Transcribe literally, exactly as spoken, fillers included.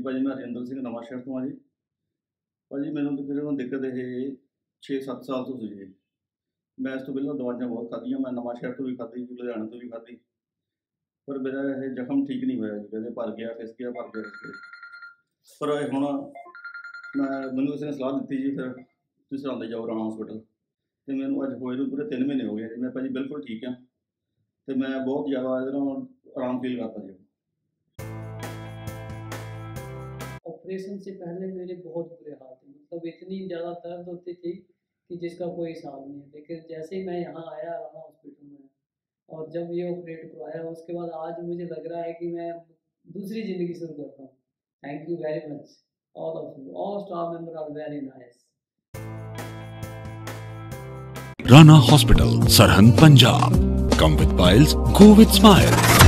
ਭਾਜੀ ਮੈਂ ਹਰਿੰਦਰ ਸਿੰਘ ਨਵਾਂਸ਼ਹਿਰ ਤੋਂ ਹਾਂ ਜੀ। ਭਾਜੀ ਮੈਨੂੰ ਤਕਰੀਬਨ ਦਿੱਕਤ ਇਹ ਛੇ ਸੱਤ ਸਾਲ ਤੋਂ ਸੀ ਜੀ। ਮੈਂ ਇਸ ਤੋਂ ਪਹਿਲਾਂ ਦਵਾਈਆਂ ਬਹੁਤ ਖਾਧੀਆਂ, ਮੈਂ ਨਵਾਂਸ਼ਹਿਰ ਤੋਂ ਵੀ ਖਾਧੀ, ਲੁਧਿਆਣੇ ਤੋਂ ਵੀ ਖਾਧੀ, ਪਰ ਮੇਰਾ ਇਹ ਜ਼ਖਮ ਠੀਕ ਨਹੀਂ ਹੋਇਆ ਜੀ। ਕਦੇ ਭਰ ਗਿਆ, ਫਿਸ ਗਿਆ, ਭਰ ਗਿਆ, ਫਿਸ ਗਿਆ। ਪਰ ਇਹ ਹੁਣ ਮੈਂ ਮੈਨੂੰ ਕਿਸੇ ਨੇ ਸਲਾਹ ਦਿੱਤੀ ਜੀ, ਫਿਰ ਤੁਸੀਂ ਸਰਹੰਦ ਜਾਓ ਰਾਣਾ ਹੌਸਪੀਟਲ, ਅਤੇ ਮੈਨੂੰ ਅੱਜ ਹੋਏ ਨੂੰ ਪੂਰੇ ਤਿੰਨ ਮਹੀਨੇ ਹੋ ਗਏ ਜੀ। ਮੈਂ ਭਾਜੀ ਬਿਲਕੁਲ ਠੀਕ ਹਾਂ ਅਤੇ ਮੈਂ ਬਹੁਤ ਜ਼ਿਆਦਾ ਇਹਦੇ ਨਾਲ आराम फील करता जी। ऑपरेशन से पहले मेरे बहुत बुरे हाल थे, मतलब इतनी ज़्यादा दर्द होती थी कि जिसका कोई हिसाब नहीं है। लेकिन जैसे ही मैं यहाँ आया राना हॉस्पिटल में और जब ये ऑपरेट करवाया, उसके बाद आज मुझे लग रहा है कि मैं दूसरी ज़िंदगी शुरू करता हूँ। Thank you very much all of you, all staff member are very nice. Rana hospital, Sirhind, Punjab. Come with piles, go with smiles.